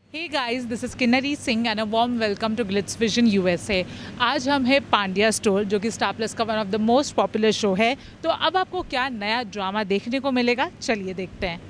Hey guys, this is Kinnari Singh and a warm welcome to Glitz Vision USA। आज हम हैं Pandya store जो कि स्टार प्लस का one of the most popular show है। तो अब आपको क्या नया ड्रामा देखने को मिलेगा, चलिए देखते हैं।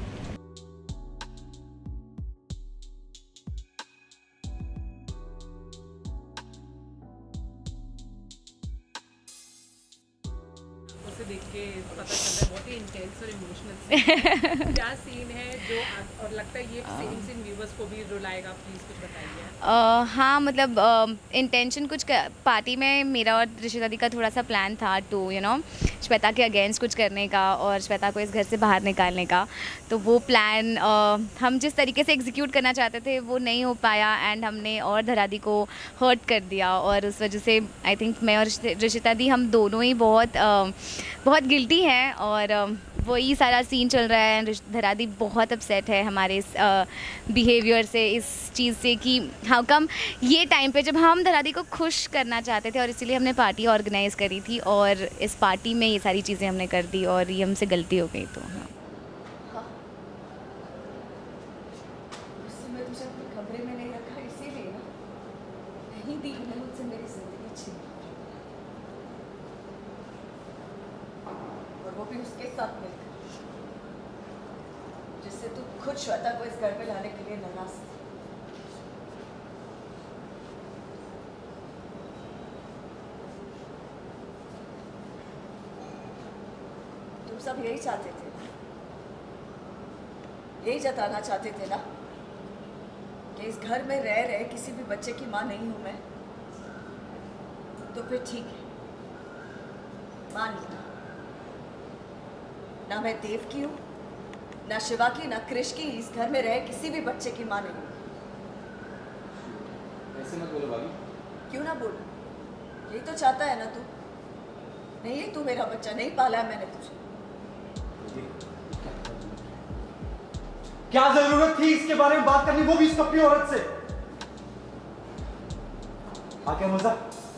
उसे देख के पता चल रहा है बहुत ही इंटेंस और इमोशनल क्या सीन है जो और लगता है ये सेम सीन व्यूअर्स को भी रुलाएगा, प्लीज कुछ बताइए। हाँ मतलब इंटेंशन कुछ पार्टी में मेरा और ऋषि दादी का थोड़ा सा प्लान था टू श्वेता के अगेंस्ट कुछ करने का और श्वेता को इस घर से बाहर निकालने का। तो वो प्लान हम जिस तरीके से एग्जीक्यूट करना चाहते थे वो नहीं हो पाया एंड हमने और धरादी को हर्ट कर दिया और उस वजह से आई थिंक मैं और ऋषि दादी हम दोनों ही बहुत गिल्टी हैं और वही सारा सीन चल रहा है। धरादी बहुत अपसेट है हमारे इस बिहेवियर से, इस चीज़ से कि हाउ कम ये टाइम पे जब हम धरादी को खुश करना चाहते थे और इसीलिए हमने पार्टी ऑर्गेनाइज़ करी थी और इस पार्टी में ये सारी चीज़ें हमने कर दी और ये हमसे गलती हो गई। तो हाँ कमरे में नहीं रखा इसीलिए ना, नहीं दी मुझसे मेरी जिंदगी छीन और वो भी उसके साथ मिलकर जिससे तू खुद श्वेता को इस घर पे लाने के लिए नाराज थी। तुम सब यही चाहते थे ना, यही जताना चाहते थे ना कि इस घर में रह रहे किसी भी बच्चे की माँ नहीं हूं मैं। तो फिर ठीक है, मान लिया। ना मैं देव की हूं, ना शिवा की, ना कृष की, इस घर में रहे किसी भी बच्चे की माँ नहीं। ऐसे मत बोलो भाभी। क्यों ना बोलूं, यही तो चाहता है ना तू। नहीं है तू मेरा बच्चा, नहीं पाला है मैंने तुझे। क्या जरूरत थी इसके बारे में बात करनी, वो भी इस अपनी औरत से? आगे मजा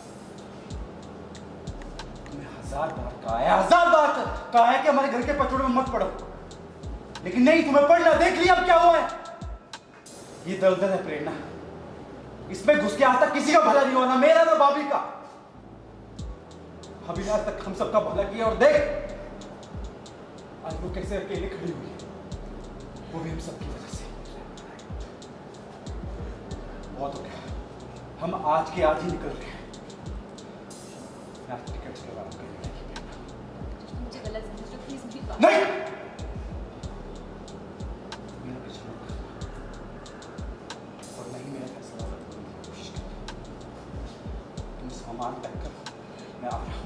तुम्हें हजार बार कहा है कि हमारे घर के पचड़ों में मत पड़ो, लेकिन नहीं, तुम्हें पढ़ना। देख लिया अब क्या हुआ है। ये दर्द है प्रेरणा, इसमें घुस के आज तक किसी का भला नहीं हुआ, ना मेरा ना भाभी का। भाभी ने आज तक हम सबका भला किया और देख आज वो कैसे अकेले खड़ी हुई, वो भी हम सबकी वजह से। बहुत हो गया, हम आज के आज ही निकल रहे हैं। टिकट्स के बारे में मुझे गलत समझ रहे, प्लीज मुझे नहीं, और नहीं मेरा फैसला कोशिश कर। तुम सामान पैक करो, मैं आ रहा हूँ।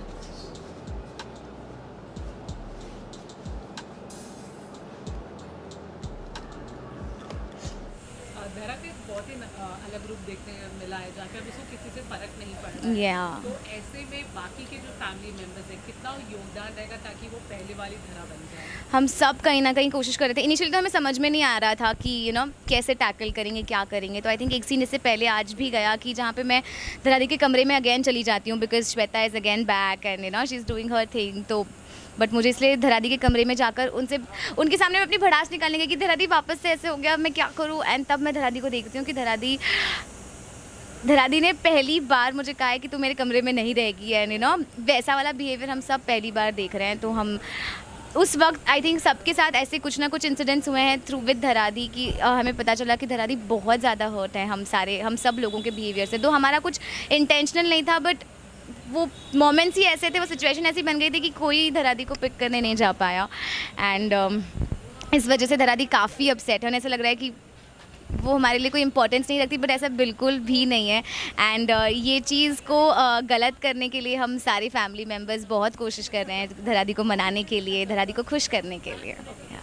धरा के बहुत ही अलग रूप देखने को मिला है जहाँ पे अब उसको किसी से फर्क नहीं पड़ रहा है। तो ऐसे में बाकी के जो फैमिली मेंबर्स हैं कितना योगदान रहेगा ताकि वो पहले वाली धरा बन जाए? हम सब कहीं ना कहीं कोशिश कर रहे थे। इनिशियली तो हमें समझ में नहीं आ रहा था कि कैसे टैकल करेंगे, क्या करेंगे। तो आई थिंक एक सीन इससे पहले आज भी गया कि जहाँ पे मैं धरादी के कमरे में अगेन चली जाती हूँ because Shweta is again back and she is doing her thing. तो बट मुझे इसलिए धरादी के कमरे में जाकर उनके सामने अपनी भड़ास निकालने की कि धरादी वापस से ऐसे हो गया, मैं क्या करूँ। एंड तब मैं धरादी को देखती हूँ कि धरादी ने पहली बार मुझे कहा है कि तू मेरे कमरे में नहीं रहेगी एंड वैसा वाला बिहेवियर हम सब पहली बार देख रहे हैं। तो हम उस वक्त आई थिंक सबके साथ ऐसे कुछ ना कुछ इंसिडेंट्स हुए हैं थ्रू विद धरादी की हमें पता चला कि धरादी बहुत ज़्यादा हर्ट है हम सब लोगों के बिहेवियर से। तो हमारा कुछ इंटेंशनल नहीं था बट वो मोमेंट्स ही ऐसे थे, वो सिचुएशन ऐसी बन गई थी कि कोई धरादी को पिक करने नहीं जा पाया एंड इस वजह से धरादी काफ़ी अपसेट है। उन्हें ऐसा लग रहा है कि वो हमारे लिए कोई इंपॉर्टेंस नहीं रखती, बट ऐसा बिल्कुल भी नहीं है। एंड ये चीज़ को गलत करने के लिए हम सारे फैमिली मेम्बर्स बहुत कोशिश कर रहे हैं धरादी को मनाने के लिए, धरादी को खुश करने के लिए।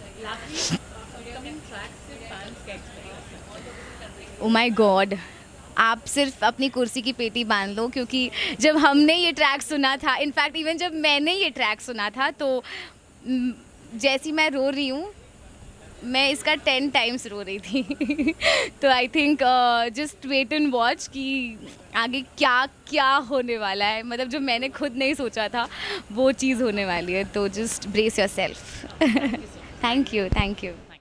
ओ माय गॉड, आप सिर्फ अपनी कुर्सी की पेटी बांध लो क्योंकि जब हमने ये ट्रैक सुना था, इनफैक्ट इवन जब मैंने ये ट्रैक सुना था तो जैसी मैं रो रही हूँ मैं इसका 10 टाइम्स रो रही थी। तो I think just wait and watch कि आगे क्या क्या होने वाला है। मतलब जो मैंने खुद नहीं सोचा था वो चीज़ होने वाली है। तो just brace yourself. Thank you.